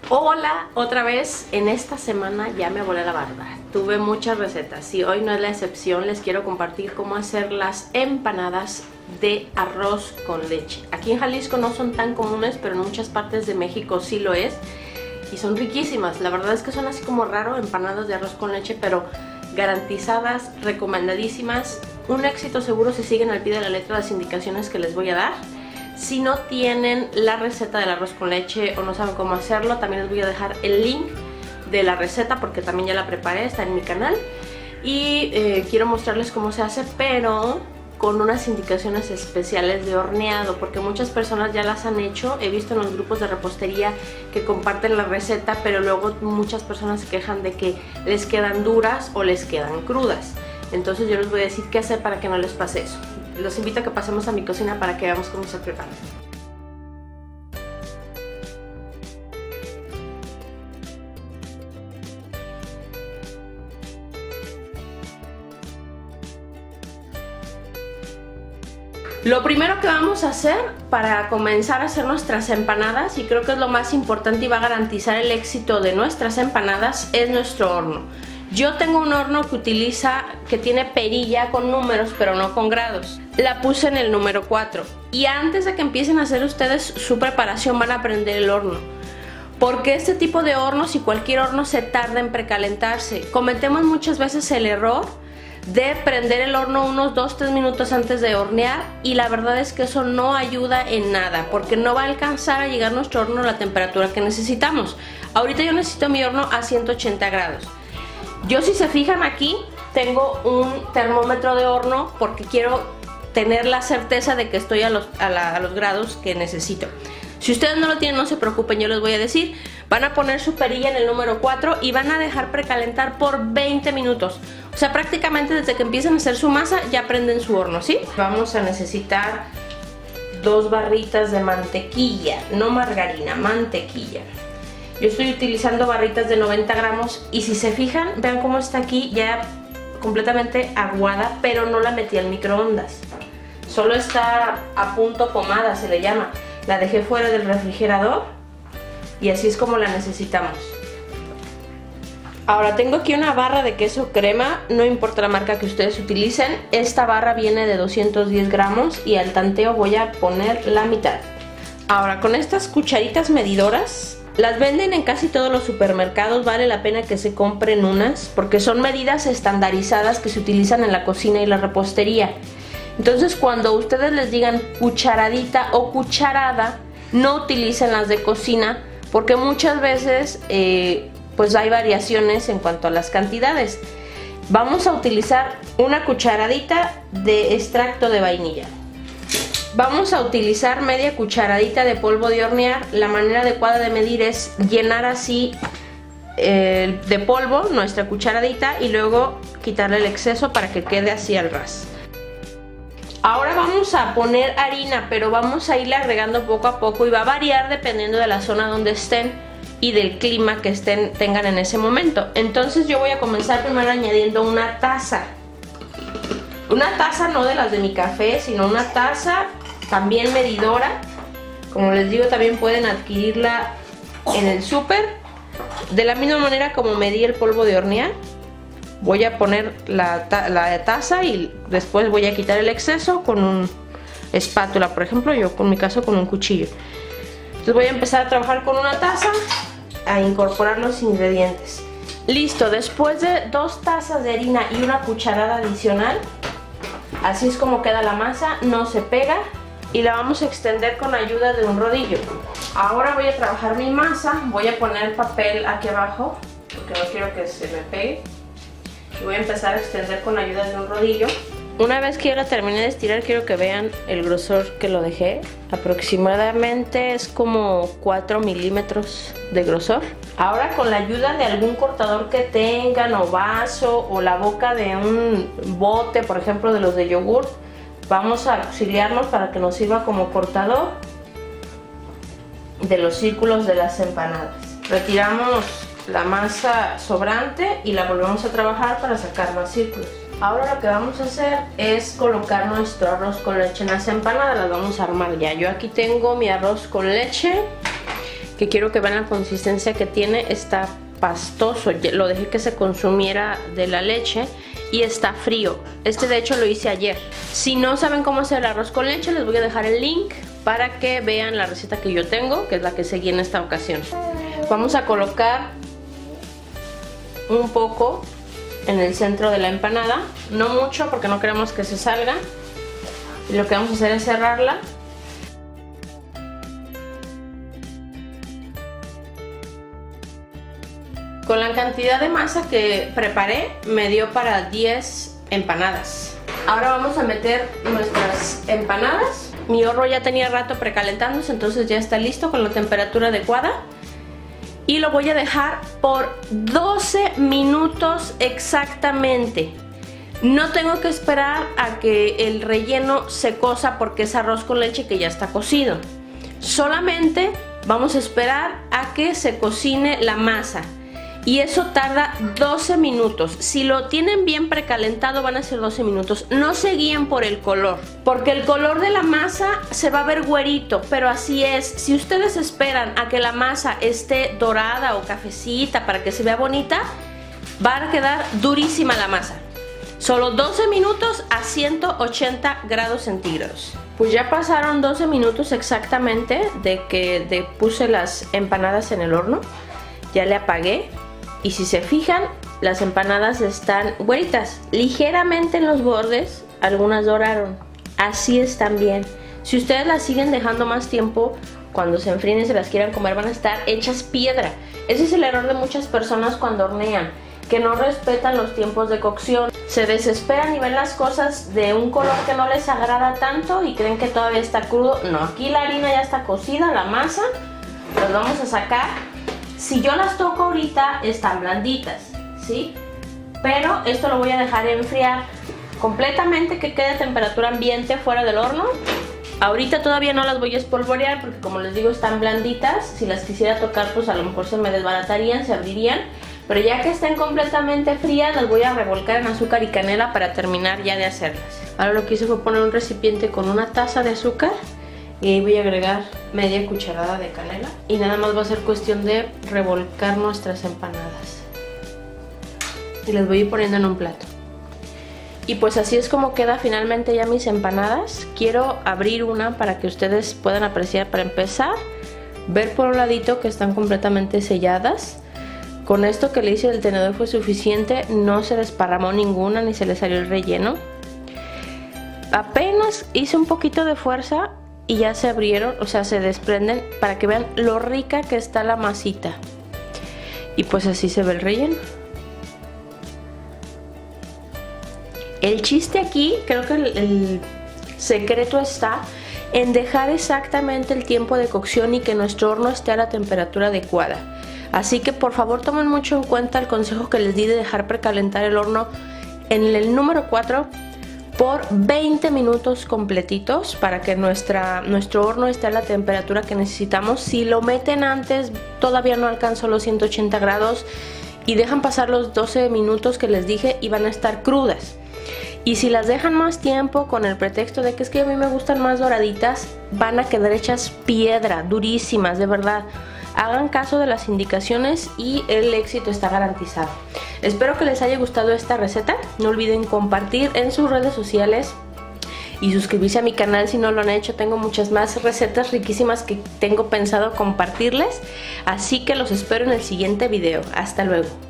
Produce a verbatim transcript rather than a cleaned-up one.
Hola, otra vez. En esta semana ya me volé la barba. Tuve muchas recetas y hoy no es la excepción. Les quiero compartir cómo hacer las empanadas de arroz con leche. Aquí en Jalisco no son tan comunes, pero en muchas partes de México sí lo es. Y son riquísimas. La verdad es que son así como raro, empanadas de arroz con leche, pero garantizadas, recomendadísimas. Un éxito seguro si siguen al pie de la letra las indicaciones que les voy a dar. Si no tienen la receta del arroz con leche o no saben cómo hacerlo, también les voy a dejar el link de la receta porque también ya la preparé, está en mi canal. Y eh, quiero mostrarles cómo se hace, pero con unas indicaciones especiales de horneado, porque muchas personas ya las han hecho. He visto en los grupos de repostería que comparten la receta, pero luego muchas personas se quejan de que les quedan duras o les quedan crudas. Entonces yo les voy a decir qué hacer para que no les pase eso. Los invito a que pasemos a mi cocina para que veamos cómo se prepara. Lo primero que vamos a hacer para comenzar a hacer nuestras empanadas, y creo que es lo más importante y va a garantizar el éxito de nuestras empanadas, es nuestro horno. Yo tengo un horno que utiliza, que tiene perilla con números pero no con grados. La puse en el número cuatro. Y antes de que empiecen a hacer ustedes su preparación van a prender el horno, porque este tipo de hornos y cualquier horno se tarda en precalentarse. Cometemos muchas veces el error de prender el horno unos dos a tres minutos antes de hornear, y la verdad es que eso no ayuda en nada, porque no va a alcanzar a llegar nuestro horno a la temperatura que necesitamos. Ahorita yo necesito mi horno a ciento ochenta grados. Yo, si se fijan aquí, tengo un termómetro de horno porque quiero tener la certeza de que estoy a los, a la, a los grados que necesito. Si ustedes no lo tienen, no se preocupen, yo les voy a decir. Van a poner su perilla en el número cuatro y van a dejar precalentar por veinte minutos. O sea, prácticamente desde que empiezan a hacer su masa ya prenden su horno, ¿sí? Vamos a necesitar dos barritas de mantequilla, no margarina, mantequilla. Yo estoy utilizando barritas de noventa gramos y si se fijan, vean cómo está aquí ya completamente aguada, pero no la metí al microondas. Solo está a punto pomada, se le llama. La dejé fuera del refrigerador y así es como la necesitamos. Ahora tengo aquí una barra de queso crema, no importa la marca que ustedes utilicen. Esta barra viene de doscientos diez gramos y al tanteo voy a poner la mitad. Ahora con estas cucharitas medidoras, las venden en casi todos los supermercados, vale la pena que se compren unas porque son medidas estandarizadas que se utilizan en la cocina y la repostería. Entonces cuando ustedes les digan cucharadita o cucharada, no utilicen las de cocina porque muchas veces eh, pues hay variaciones en cuanto a las cantidades. Vamos a utilizar una cucharadita de extracto de vainilla. Vamos a utilizar media cucharadita de polvo de hornear. La manera adecuada de medir es llenar así eh, de polvo nuestra cucharadita y luego quitarle el exceso para que quede así al ras. Ahora vamos a poner harina, pero vamos a irla agregando poco a poco y va a variar dependiendo de la zona donde estén y del clima que estén, tengan en ese momento. Entonces yo voy a comenzar primero añadiendo una taza. Una taza no de las de mi café, sino una taza también medidora. Como les digo, también pueden adquirirla en el súper. De la misma manera como medí el polvo de hornear, voy a poner la, ta la taza y después voy a quitar el exceso con una espátula, por ejemplo, yo en mi caso con un cuchillo. Entonces voy a empezar a trabajar con una taza, a incorporar los ingredientes. Listo, después de dos tazas de harina y una cucharada adicional, así es como queda la masa, no se pega y la vamos a extender con ayuda de un rodillo. Ahora voy a trabajar mi masa, voy a poner papel aquí abajo porque no quiero que se me pegue. Y voy a empezar a extender con ayuda de un rodillo. Una vez que ya la terminé de estirar, quiero que vean el grosor que lo dejé. Aproximadamente es como cuatro milímetros de grosor. Ahora con la ayuda de algún cortador que tengan, o vaso, o la boca de un bote, por ejemplo de los de yogur, vamos a auxiliarnos para que nos sirva como cortador de los círculos de las empanadas. Retiramos la masa sobrante y la volvemos a trabajar para sacar más círculos. Ahora lo que vamos a hacer es colocar nuestro arroz con leche en las empanadas. Las vamos a armar ya. Yo aquí tengo mi arroz con leche que quiero que vean la consistencia que tiene. Está pastoso, lo dejé que se consumiera de la leche y está frío. Este de hecho lo hice ayer. Si no saben cómo hacer el arroz con leche, les voy a dejar el link para que vean la receta que yo tengo, que es la que seguí en esta ocasión. Vamos a colocar un poco en el centro de la empanada, no mucho porque no queremos que se salga. Y lo que vamos a hacer es cerrarla. Con la cantidad de masa que preparé me dio para diez empanadas. Ahora vamos a meter nuestras empanadas. Mi horno ya tenía rato precalentándose, entonces ya está listo con la temperatura adecuada. Y lo voy a dejar por doce minutos exactamente. No tengo que esperar a que el relleno se cosa porque es arroz con leche que ya está cocido. Solamente vamos a esperar a que se cocine la masa. Y eso tarda doce minutos. Si lo tienen bien precalentado van a ser doce minutos. No se guíen por el color, porque el color de la masa se va a ver güerito, pero así es. Si ustedes esperan a que la masa esté dorada o cafecita para que se vea bonita, va a quedar durísima la masa. Solo doce minutos a ciento ochenta grados centígrados. Pues ya pasaron doce minutos exactamente de que de puse las empanadas en el horno. Ya le apagué. Y si se fijan, las empanadas están güeritas, ligeramente en los bordes, algunas doraron. Así están bien. Si ustedes las siguen dejando más tiempo, cuando se enfríen y se las quieran comer, van a estar hechas piedra. Ese es el error de muchas personas cuando hornean, que no respetan los tiempos de cocción. Se desesperan y ven las cosas de un color que no les agrada tanto y creen que todavía está crudo. No, aquí la harina ya está cocida, la masa, las vamos a sacar. Si yo las toco ahorita están blanditas, ¿sí? Pero esto lo voy a dejar enfriar completamente, que quede a temperatura ambiente fuera del horno. Ahorita todavía no las voy a espolvorear porque, como les digo, están blanditas. Si las quisiera tocar, pues a lo mejor se me desbaratarían, se abrirían. Pero ya que estén completamente frías, las voy a revolcar en azúcar y canela para terminar ya de hacerlas. Ahora lo que hice fue poner un recipiente con una taza de azúcar. Y ahí voy a agregar media cucharada de canela. Y nada más va a ser cuestión de revolcar nuestras empanadas. Y las voy a ir poniendo en un plato. Y pues así es como queda finalmente ya mis empanadas. Quiero abrir una para que ustedes puedan apreciar. Para empezar, ver por un ladito que están completamente selladas. Con esto que le hice del tenedor fue suficiente. No se desparramó ninguna ni se le salió el relleno. Apenas hice un poquito de fuerza y ya se abrieron, o sea, se desprenden, para que vean lo rica que está la masita. Y pues así se ve el relleno. El chiste aquí, creo que el, el secreto está en dejar exactamente el tiempo de cocción y que nuestro horno esté a la temperatura adecuada. Así que por favor tomen mucho en cuenta el consejo que les di de dejar precalentar el horno en el número cuatro por veinte minutos completitos para que nuestra, nuestro horno esté a la temperatura que necesitamos. Si lo meten antes, todavía no alcanzó los ciento ochenta grados y dejan pasar los doce minutos que les dije y van a estar crudas. Y si las dejan más tiempo con el pretexto de que es que a mí me gustan más doraditas, van a quedar hechas piedra, durísimas, de verdad. Hagan caso de las indicaciones y el éxito está garantizado. Espero que les haya gustado esta receta. No olviden compartir en sus redes sociales y suscribirse a mi canal si no lo han hecho. Tengo muchas más recetas riquísimas que tengo pensado compartirles. Así que los espero en el siguiente video. Hasta luego.